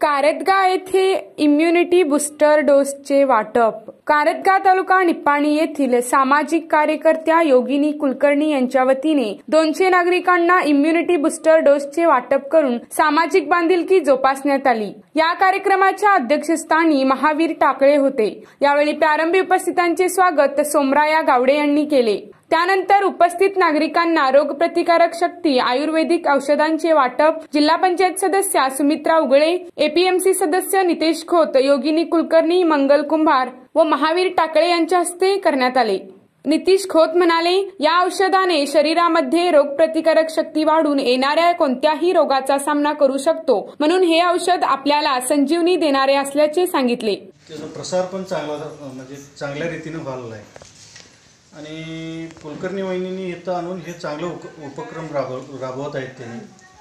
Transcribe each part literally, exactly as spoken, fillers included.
कारदगा येथे immunity booster डोसचे वाटप। कारदगा तालुका निप्पाणी येथील सामाजिक कार्यकर्त्या योगिनी कुलकर्णी यांच्या वतीने दोनशे नागरिकांना इम्युनिटी बूस्टर डोसचे वाटप करून सामाजिक बांधिलकी जोपासण्यात आली। या कार्यक्रमाच्या अध्यक्षस्थानी महावीर टाकळे होते। यावेळी प्रारंभी उपस्थितांचे स्वागत सोमराया गावडे यांनी केले। त्यानंतर उपस्थित नागरिकांना रोगप्रतिकारक शक्ती आयुर्वेदिक औषधांचे वाटप जिल्हा पंचायत सदस्य सुमित्रा उगळे, एपीएमसी सदस्य नितेश खोत, योगिनी कुलकर्णी, मंगल कुंभार व महावीर टाकळे यांच्या हस्ते करण्यात आले। नितीश खोत म्हणाले, या औषधाने शरीरामध्ये रोगप्रतिकारक शक्ती वाढून येणाऱ्या कोणत्याही रोगाचा सामना करू शकतो, म्हणून हे औषध आपल्याला संजीवनी देणारे असल्याचे सांगितले। त्याचा प्रसार पण चांगला म्हणजे चांगल्या रीतीने व्हायला आहे आणि कुलकर्णी वहिनींनी इथं आणून हे चांगलं उपक्रम राबव राबवत आहेत। त्यांनी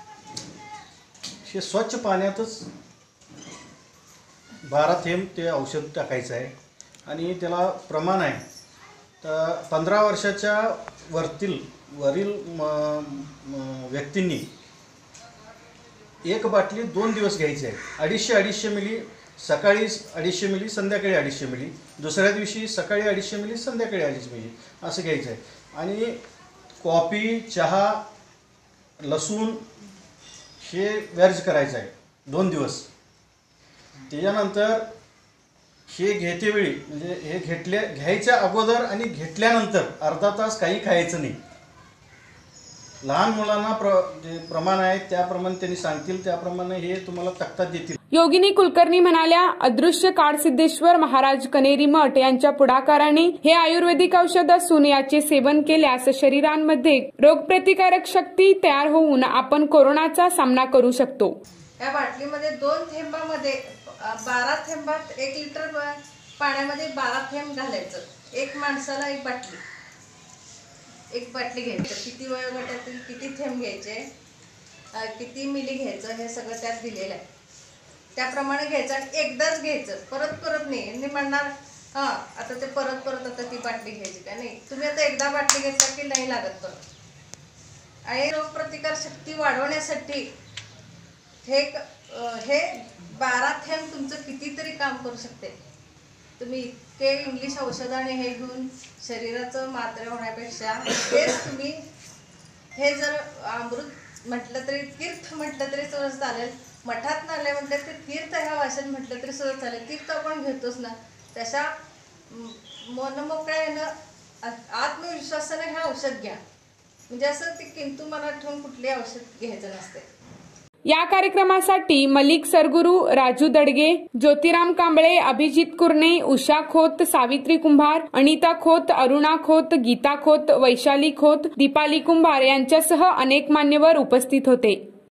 हे स्वच्छ पाण्यातच बारा थेंब ते औषध टाकायचं आहे आणि त्याला प्रमाण आहे तर पंधरा वर्षाच्या वरतील वरील व्यक्तींनी एक बाटली दोन दिवस घ्यायची आहे। अडीचशे अडीचशे मिली सकाळी अडीचशे मिली, संध्याकाळी अडीचशे मिली, दुसऱ्या दिवशी सकाळी अडीचशे मिली, संध्याकाळी अडीचशे मिली असं घ्यायचं आहे। आणि कॉफी, चहा, लसूण हे वर्ज करायचं आहे दोन दिवस। त्याच्यानंतर हे घेतेवेळी म्हणजे हे घेतल्या घ्यायच्या अगोदर आणि घेतल्यानंतर अर्धा तास काही खायचं नाही। लहान मुलांना प्र जे प्रमाण आहे त्याप्रमाणे त्यांनी सांगतील त्याप्रमाणे हे तुम्हाला तक्ता देतील। योगिनी कुलकर्णी म्हणाल्या, अदृश्य काळसिद्धेश्वर महाराज कनेरी मठ यांच्या पुढाकाराने हे आयुर्वेदिक औषध असून याचे सेवन केल्यास शरीरांमध्ये रोगप्रतिकारक शक्ती तयार होऊन आपण कोरोनाचा सामना करू शकतो। या बाटलीमध्ये दोन थेंबामध्ये बारा थेंबात एक लिटर पाण्यामध्ये बारा थेंब घालायचं। एक माणसाला एक बाटली एक बाटली घ्यायचं। किती वयोगटातील किती थेंब घ्यायचे, किती मिली घ्यायचं हे सगळं त्यात दिलेलं आहे। त्याप्रमाणे घ्यायचं आणि एकदाच घ्यायचं, परत परत नाही। यांनी म्हणणार हां आता ते परत परत आता ती बाटली घ्यायची का नाही, तुम्ही आता एकदा बाटली घेतला की नाही लागत परत। आणि रोगप्रतिकार शक्ती वाढवण्यासाठी हे हे बारा थेंब तुमचं कितीतरी काम करू शकते। तुम्ही इतके इंग्लिश औषधाने हे घेऊन शरीराचं मात्रे होण्यापेक्षा तेच तुम्ही हे जर अमृत म्हटलं तरी, तीर्थ म्हटलं तरी सुद्धा चालेल। मठात नाले म्हटलं ते तीर्थ ह्या भाषेत म्हटलं तरी सुद्धा चालेल। तीर्थ आपण घेतोच ना, तशा मनमोकळ्यानं आत्मविश्वासाने हे औषध घ्या। म्हणजे असं ते किंतु मला ठेवून कुठले औषध घ्यायचं नसते। या कार्यक्रमासाठी मलिक सरगुरू, राजू दडगे, ज्योतिराम कांबळे, अभिजित कुर्णे, उषा खोत, सावित्री कुंभार, अनिता खोत, अरुणा खोत, गीता खोत, वैशाली खोत, दीपाली कुंभार यांच्यासह अनेक मान्यवर उपस्थित होते।